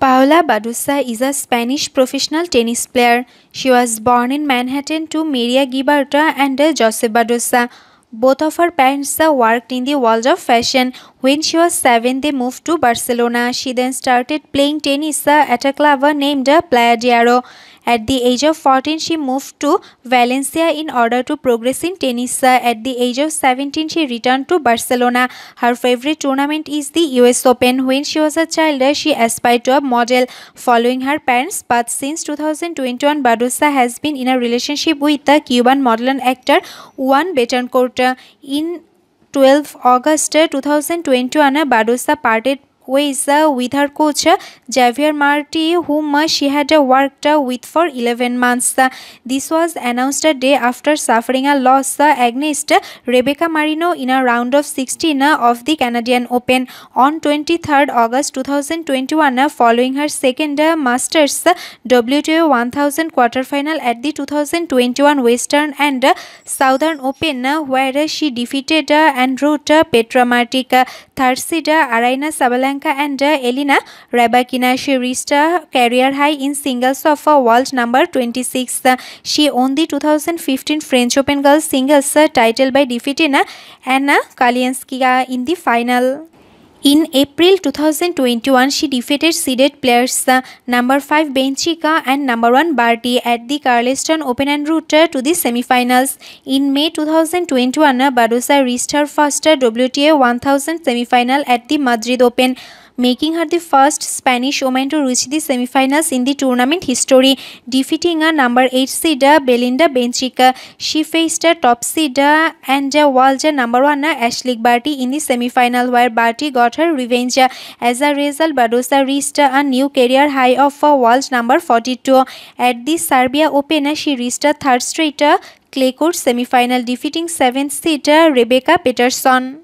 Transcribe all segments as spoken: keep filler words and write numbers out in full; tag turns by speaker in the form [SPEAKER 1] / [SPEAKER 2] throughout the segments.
[SPEAKER 1] Paula Badosa is a Spanish professional tennis player. She was born in Manhattan to Mireia Gibert and Josep Badosa. Both of her parents worked in the world of fashion. When she was seven, they moved to Barcelona. She then started playing tennis at a club named Playa de Aro. At the age of fourteen, she moved to Valencia in order to progress in tennis. At the age of seventeen, she returned to Barcelona. Her favorite tournament is the U S Open. When she was a child, she aspired to a model, following her parents' path. Since two thousand twenty-one, Badosa has been in a relationship with the Cuban model and actor Juan Betancourt. In twelfth August two thousand twenty-one, Badosa parted ways uh, with her coach uh, Javier Marti, whom uh, she had uh, worked uh, with for eleven months. Uh, this was announced a day after suffering a loss uh, against uh, Rebecca Marino in a round of sixteen uh, of the Canadian Open on twenty-third August two thousand twenty-one, uh, following her second uh, Masters uh, W T A one thousand quarterfinal at the two thousand twenty-one Western and uh, Southern Open, uh, where uh, she defeated uh, and wrote uh, Petra Martic, uh, third seed uh, Aryna Sabalenka and uh, Elena Rybakina. She reached a career high in singles of uh, world number twenty-six. Uh, she won the two thousand fifteen French Open Girls Singles uh, title by defeating uh, Anna Kalianskaya in the final. In April two thousand twenty-one, she defeated seeded players uh, number five Benchika and number one Barty at the Carleston Open and route uh, to the semifinals. In May two thousand twenty-one, uh, Badosa reached her first uh, W T A one thousand semifinal at the Madrid Open, making her the first Spanish woman to reach the semifinals in the tournament history, defeating a number eight seed uh, Belinda Bencic. She faced a top seed uh, and uh, world number one uh, Ashleigh Barty in the semifinal, where Barty got her revenge. As a result, Badosa reached uh, a new career high of uh, world number forty-two. At the Serbia Open, uh, she reached a third straight uh, clay court semifinal, defeating seventh seed uh, Rebecca Peterson.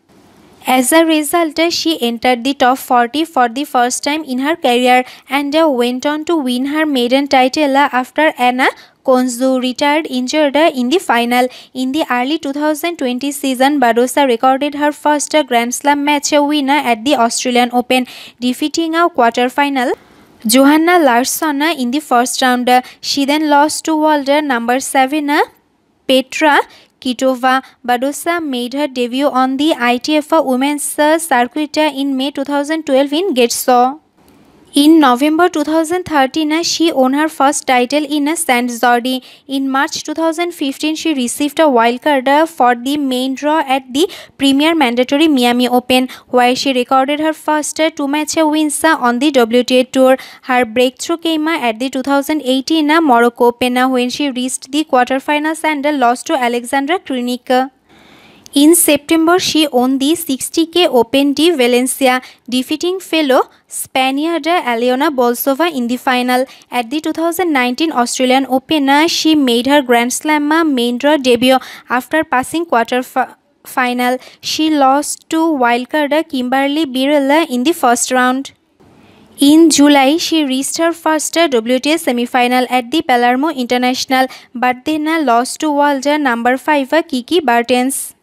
[SPEAKER 1] As a result, she entered the top forty for the first time in her career and went on to win her maiden title after Anna Konzu retired injured in the final. In the early two thousand twenty season, Badosa recorded her first Grand Slam match winner at the Australian Open, defeating a quarter-final Johanna Larsson in the first round. She then lost to world number seven Petra Kvitova. Badosa made her debut on the I T F Women's Circuit in May two thousand twelve in Getxo. In November two thousand thirteen, she won her first title in Saint Jordi. In March two thousand fifteen, she received a wildcard for the main draw at the Premier Mandatory Miami Open, where she recorded her first two-match wins on the W T A Tour. Her breakthrough came at the two thousand eighteen Morocco Open, when she reached the quarterfinals and lost to Alexandra Krunic. In September, she won the sixty K Open de Valencia, defeating fellow Spaniard Aliona Bolsova in the final. At the two thousand nineteen Australian Open, she made her Grand Slam main draw debut after passing quarter final. She lost to wildcard Kimberly Birrell in the first round. In July, she reached her first W T A semifinal at the Palermo International, but then lost to world number five Kiki Bertens.